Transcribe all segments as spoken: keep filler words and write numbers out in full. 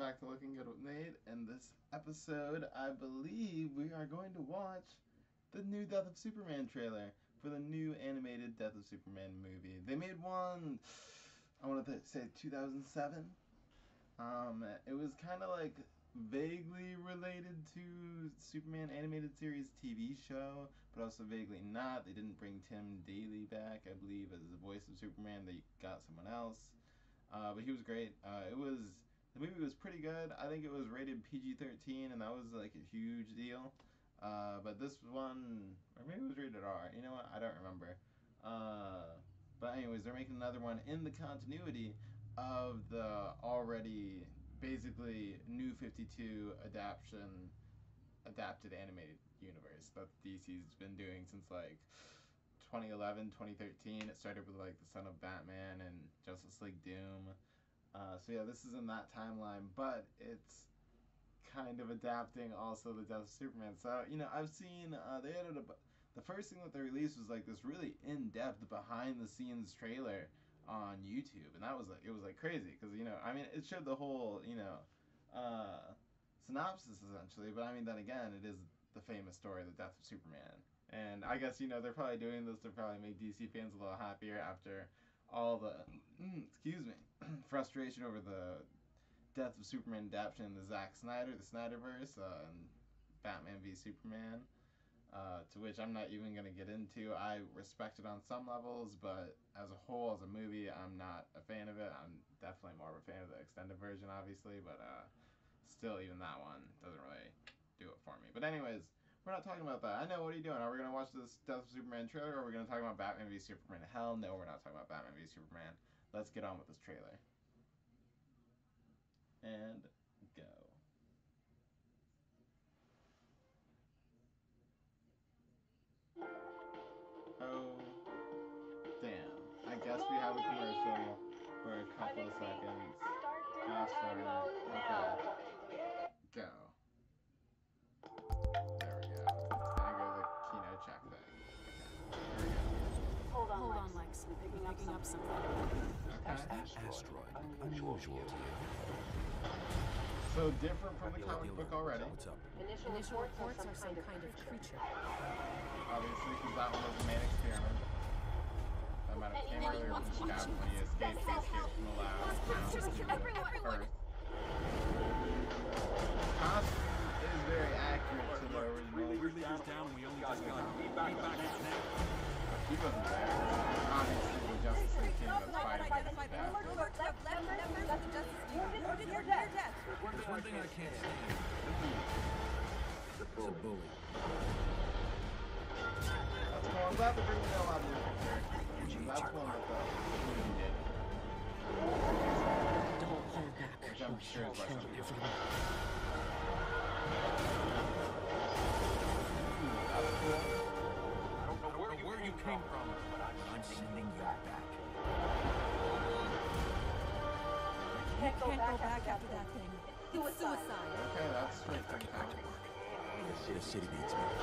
back to Looking Good with Nate. In this episode, I believe we are going to watch the new Death of Superman trailer for the new animated Death of Superman movie. They made one, I want to say two thousand seven. Um, it was kind of like vaguely related to Superman animated series T V show, but also vaguely not. They didn't bring Tim Daly back, I believe, as the voice of Superman. They got someone else. Uh, but he was great. Uh, it was the movie was pretty good. I think it was rated P G thirteen, and that was like a huge deal. Uh, but this one, or maybe it was rated R. You know what? I don't remember. Uh, but anyways, they're making another one in the continuity of the already basically New fifty-two adaptation, adapted animated universe that D C's been doing since like twenty eleven, twenty thirteen. It started with like the Son of Batman and Justice League Doom. Uh, so yeah, this is in that timeline, but it's kind of adapting also the Death of Superman. So you know, I've seen uh, they added a. The first thing that they released was like this really in-depth behind-the-scenes trailer on YouTube, and that was like it was like crazy because you know, I mean, it showed the whole you know uh, synopsis essentially, but I mean, then again, it is the famous story, the Death of Superman. And I guess, you know, they're probably doing this to probably make D C fans a little happier after all the, excuse me, frustration over the Death of Superman adaptation in the Zack Snyder, the Snyderverse, uh, and Batman v Superman, uh, to which I'm not even going to get into. I respect it on some levels, but as a whole, as a movie, I'm not a fan of it. I'm definitely more of a fan of the extended version, obviously, but uh, still, even that one doesn't really do it for me. But anyways, we're not talking about that. I know, what are you doing? Are we going to watch this Death of Superman trailer, or are we going to talk about Batman v Superman? Hell no, we're not talking about Batman v Superman. Let's get on with this trailer. And go. Oh, damn. I guess we have a commercial for a couple of seconds. Fast forward. Okay. Go. There we go. It's gonna go to the Kino check thing. Okay. There we go. Hold on, Hold on Lex. We're picking, picking up something. Okay. Is that asteroid unusual to you? So different from the comic book already. What's up? Initial, Initial reports are some kind of creature. Obviously, because that one was the main experiment. That might have came earlier from Scott when he escaped, he escaped from the lab. Earth. Costume is very accurate to the original. Your leader's down, we only just got feedback now. He wasn't there. Obviously, the Justice League team was fighting against that. There's one thing I can't stand. It's a bully. That's cool. I'm glad they're bringing in a lot of different characters. That's one that the movie did. Don't hold back. Which I'm sure is Kill like everyone. That's cool. I don't know where you came from, but I'm sending you back. You can't go back after that thing. It's suicide. Okay, that's straight from comic book. The city needs me.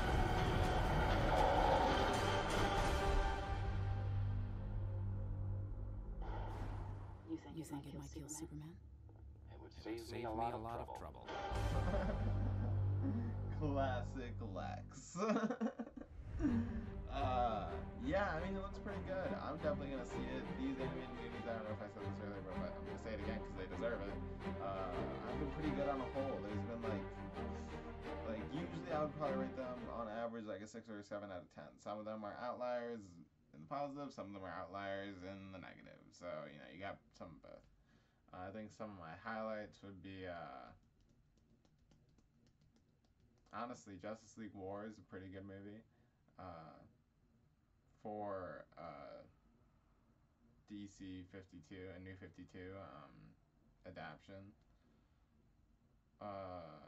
You think, you think it might kill Superman? It would It save, would me a lot, of, of trouble. trouble. Classic Lex. uh, yeah, I mean, it looks pretty good. I'm definitely going to see it. These animated movies, I don't know if I said this earlier, but I'm going to say it again because they deserve it. Uh, I've been pretty good on a whole. There's been like, like usually I would probably rate them on average like a six or a seven out of ten. Some of them are outliers in the positive, some of them are outliers in the negative. So, you know, you got some of both. Uh, I think some of my highlights would be, uh, honestly, Justice League War is a pretty good movie. Uh, for uh, D C fifty-two and New fifty-two um, adaptation. Uh,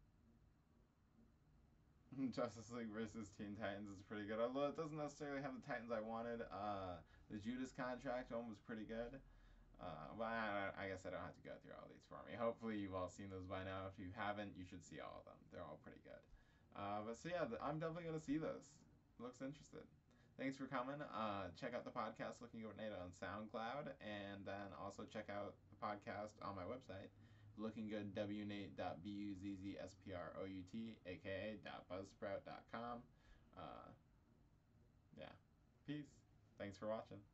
Justice League versus Teen Titans is pretty good, although it doesn't necessarily have the Titans I wanted. Uh, the Judas Contract one was pretty good. Uh, but I, I guess I don't have to go through all these for me. Hopefully you've all seen those by now. If you haven't, you should see all of them. They're all pretty good. Uh, but so yeah, I'm definitely going to see this. Looks interested. Thanks for coming. Uh, check out the podcast Looking Good with Nate on SoundCloud, and then also check out the podcast on my website, looking good w nate dot b u z z s p r o u t aka dot buzzsprout dot com. Uh, yeah. Peace. Thanks for watching.